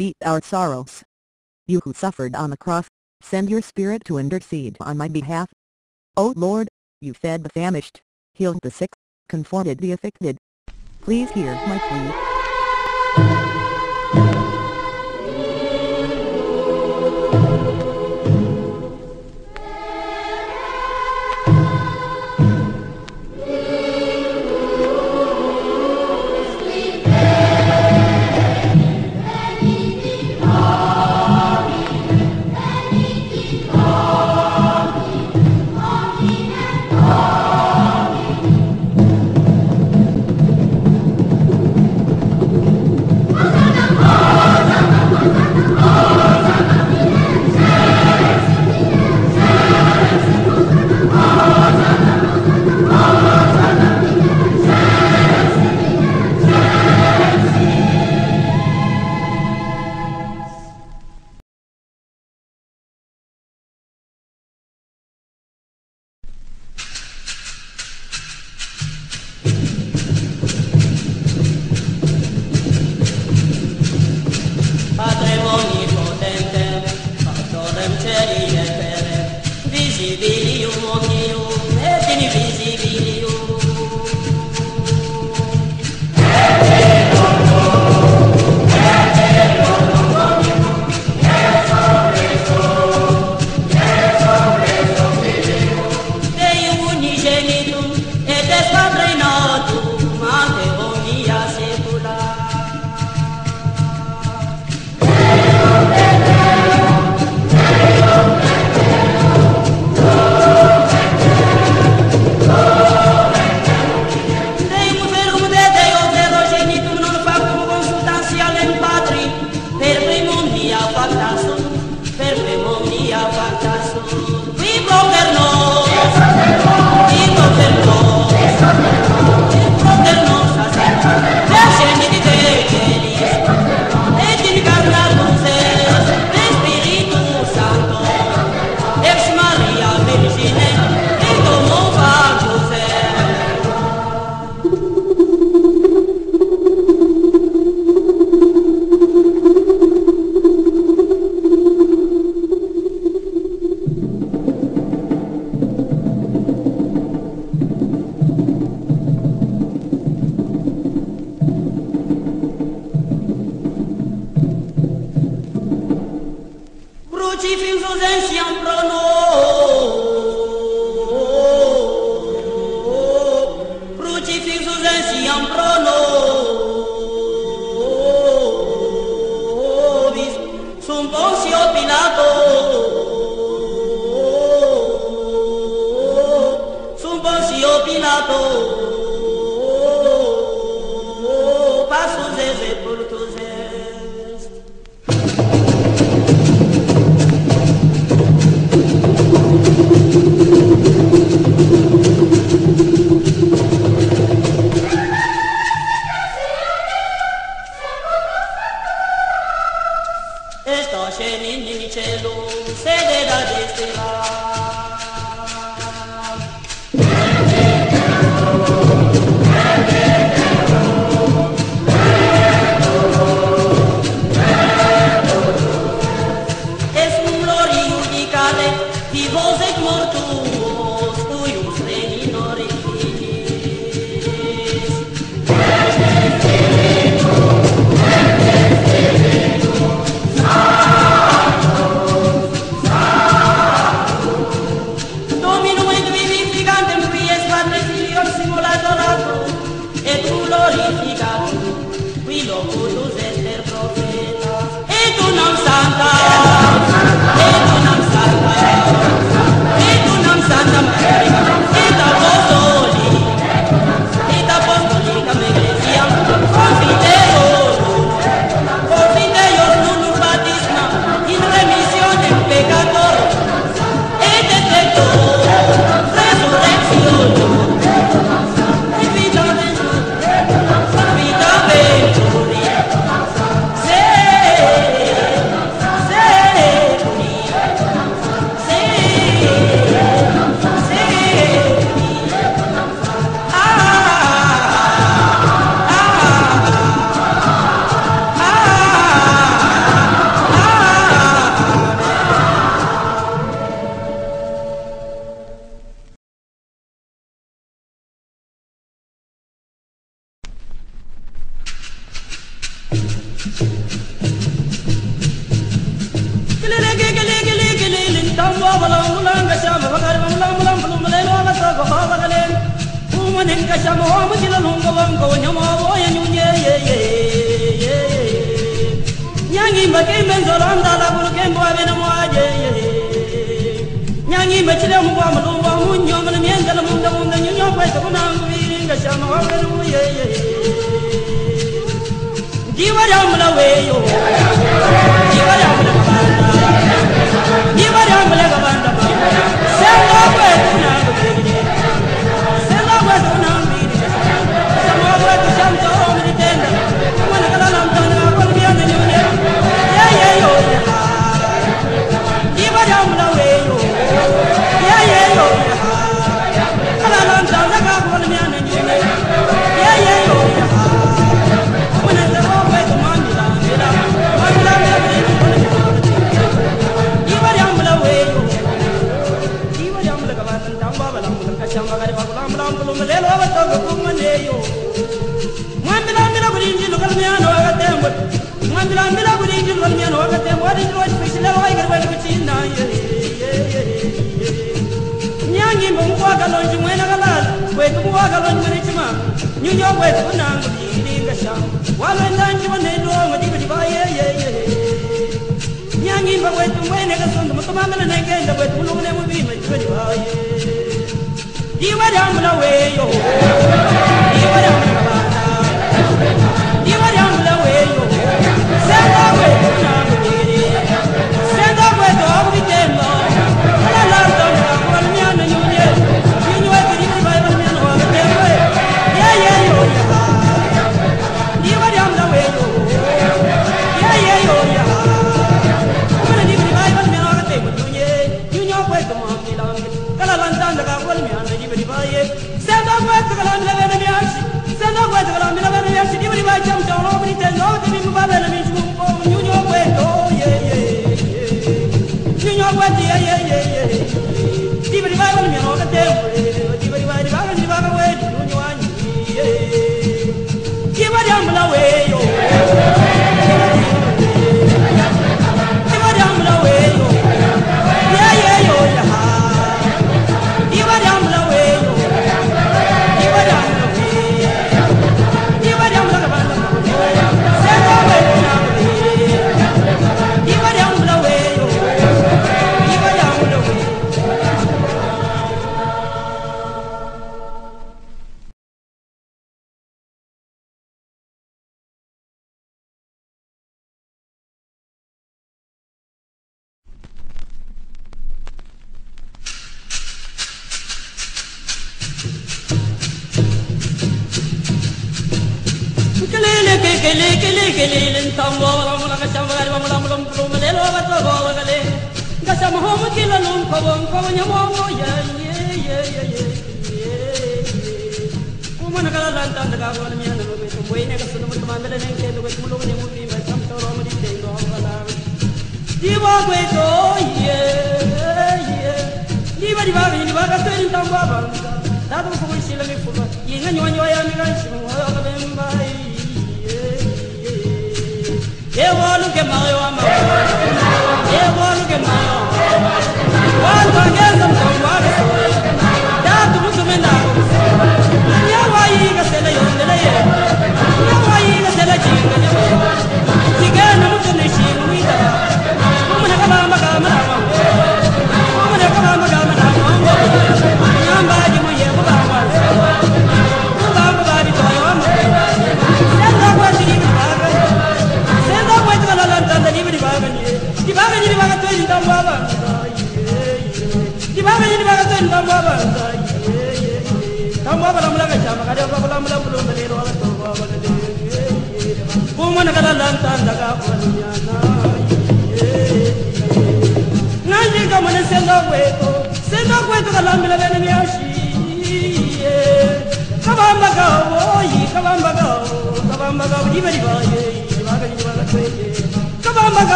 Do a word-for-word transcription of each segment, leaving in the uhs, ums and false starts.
beat our sorrows. You who suffered on the cross, send your Spirit to intercede on my behalf. O Lord, you fed the famished, healed the sick, comforted the afflicted. Please hear my plea. Manenga chamo homo kila lungo wango nyamo boya nyunye ye ye ye nyangi mbake menzolanda la bulke mwabe na mwaje ye nyangi mbachile mwa mulumba munyo mwana mienga la munda munda nyunyo kwa kuna nguinga chamo homo ye ye Diwa yamla weyo Diwa yamla kabanda Diwa yamla kabanda Senga kwe kuna nguinga Senga kwe kuna nguinga Sama kwe kushamta omi tenda Mwana kala lamtana kwa lubiyana nyunye Ye ye yo ye ha Diwa yamla weyo Ye ye yo ye ha Kala lamtana kwa lubiyana nyunye Ye ye yo ye ha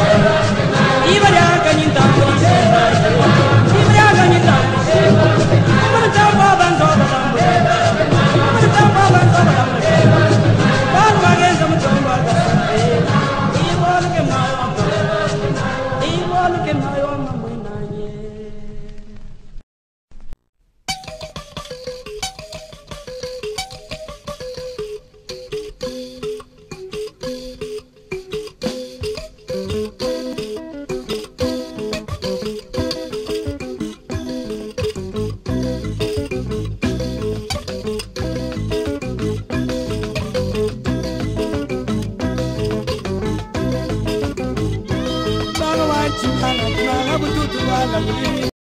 Iba ya kanyin tango, iba ya kanyin tango. chingala chingala bututu wala buli